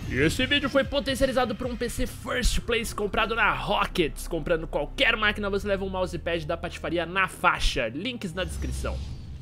E esse vídeo foi potencializado por um PC First Place comprado na Rockets. Comprando qualquer máquina você leva um mousepad da patifaria na faixa. Links na descrição.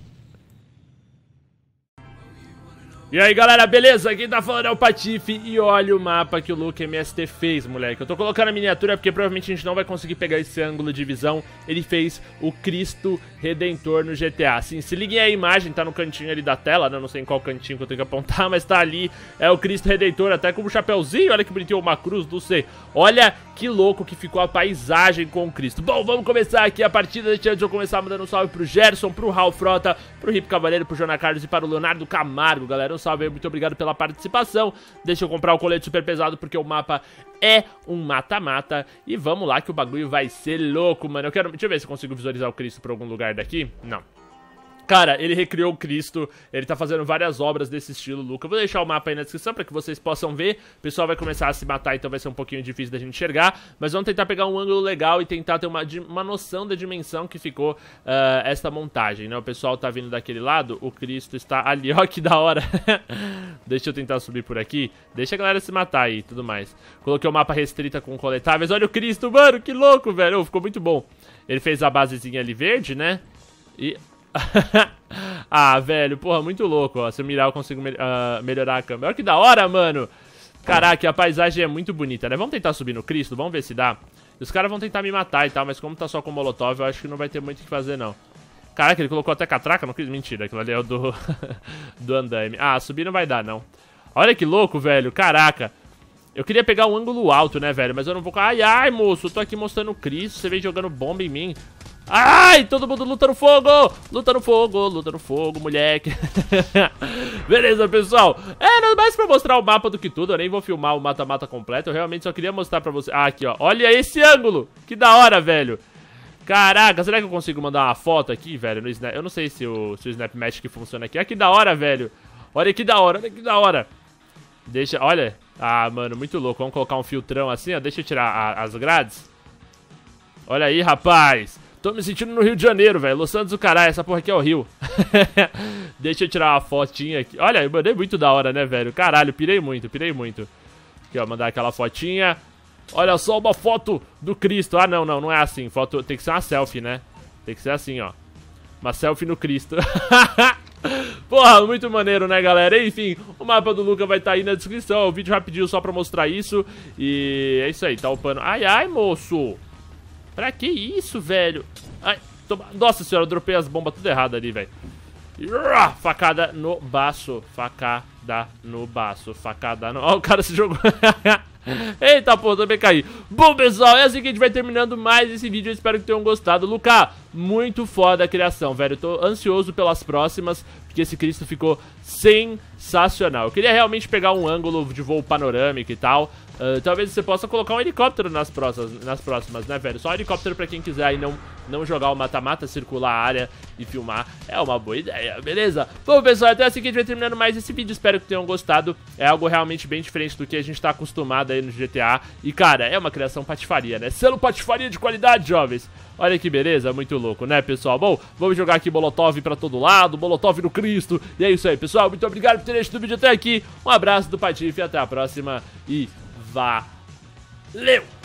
E aí galera, beleza? Quem tá falando é o Patife e olha o mapa que o Luke MST fez, moleque. Eu tô colocando a miniatura porque provavelmente a gente não vai conseguir pegar esse ângulo de visão. Ele fez o Cristo Redentor no GTA. Assim, se liguem aí a imagem, tá no cantinho ali da tela, né? Não sei em qual cantinho que eu tenho que apontar, mas tá ali. É o Cristo Redentor, até com um chapéuzinho, olha que bonitinho, uma cruz, não sei. Olha que louco que ficou a paisagem com o Cristo. Bom, vamos começar aqui a partida. Antes de eu começar mandando um salve pro Gerson, pro Raul Frota, pro Rip Cavaleiro, pro Jona Carlos e para o Leonardo Camargo, galera. Salve aí, muito obrigado pela participação. Deixa eu comprar o colete super pesado porque o mapa é um mata-mata. E vamos lá que o bagulho vai ser louco, mano. Deixa eu ver se eu consigo visualizar o Cristo por algum lugar daqui. Não. Cara, ele recriou o Cristo, ele tá fazendo várias obras desse estilo, Luca. Eu vou deixar o mapa aí na descrição pra que vocês possam ver. O pessoal vai começar a se matar, então vai ser um pouquinho difícil da gente enxergar. Mas vamos tentar pegar um ângulo legal e tentar ter uma noção da dimensão que ficou esta montagem, né? O pessoal tá vindo daquele lado, o Cristo está ali, ó que da hora. Deixa eu tentar subir por aqui. Deixa a galera se matar aí e tudo mais. Coloquei o mapa restrita com coletáveis. Olha o Cristo, mano, que louco, velho. Oh, ficou muito bom. Ele fez a basezinha ali verde, né? E... ah, velho, porra, muito louco, ó. Se eu mirar eu consigo melhorar a câmera. Olha que da hora, mano. Caraca, a paisagem é muito bonita, né? Vamos tentar subir no Cristo, vamos ver se dá. Os caras vão tentar me matar e tal, mas como tá só com molotov, eu acho que não vai ter muito o que fazer, não. Caraca, ele colocou até catraca no Cristo. Mentira, aquilo ali é o do do andaime. Ah, subir não vai dar, não. Olha que louco, velho, caraca. Eu queria pegar um ângulo alto, né, velho, mas eu não vou... Ai, ai, moço, eu tô aqui mostrando o Cristo, você vem jogando bomba em mim. Ai, todo mundo luta no fogo! Luta no fogo, moleque. Beleza, pessoal. Era mais pra mostrar o mapa do que tudo. Eu nem vou filmar o mata-mata completo. Eu realmente só queria mostrar pra você. Ah, aqui, ó. Olha esse ângulo. Que da hora, velho. Caraca, será que eu consigo mandar uma foto aqui, velho? No Snap... Eu não sei se o Snap Magic funciona aqui. Ah, que da hora, velho. Olha que da hora, olha que da hora. Deixa, olha. Ah, mano, muito louco. Vamos colocar um filtrão assim, ó. Deixa eu tirar as grades. Olha aí, rapaz. Tô me sentindo no Rio de Janeiro, velho. Los Santos do caralho, essa porra aqui é o Rio. Deixa eu tirar uma fotinha aqui. Olha, eu mandei muito da hora, né, velho? Caralho, pirei muito, pirei muito. Aqui, ó, mandar aquela fotinha. Olha só, uma foto do Cristo. Ah, não, não, não é assim. Foto tem que ser uma selfie, né? Tem que ser assim, ó. Uma selfie no Cristo. Porra, muito maneiro, né, galera? Enfim, o mapa do Luca vai estar aí na descrição. É um vídeo rapidinho só pra mostrar isso. E é isso aí, tá upando. Ai, ai, moço. Pra que isso, velho? Ai, toma... Nossa senhora, eu dropei as bombas tudo errado ali, velho. Facada no baço. Facada no baço. Facada no... Ó, o cara se jogou. Eita, pô, também caí. Bom, pessoal, é assim que a gente vai terminando mais esse vídeo. Eu espero que tenham gostado. Luca, muito foda a criação, velho. Eu tô ansioso pelas próximas, porque esse Cristo ficou sensacional. Eu queria realmente pegar um ângulo de voo panorâmico e tal. Talvez você possa colocar um helicóptero nas próximas, né, velho? Só um helicóptero pra quem quiser aí não jogar o mata-mata, circular a área e filmar. É uma boa ideia, beleza? Bom, pessoal, até assim que a gente vai terminando mais esse vídeo. Espero que tenham gostado. É algo realmente bem diferente do que a gente tá acostumado aí no GTA. E, cara, é uma criação patifaria, né? Selo patifaria de qualidade, jovens. Olha que beleza, muito louco, né, pessoal? Bom, vamos jogar aqui molotov pra todo lado, molotov no Cristo. E é isso aí, pessoal. Muito obrigado por terem assistido o vídeo até aqui. Um abraço do Patife, até a próxima e valeu!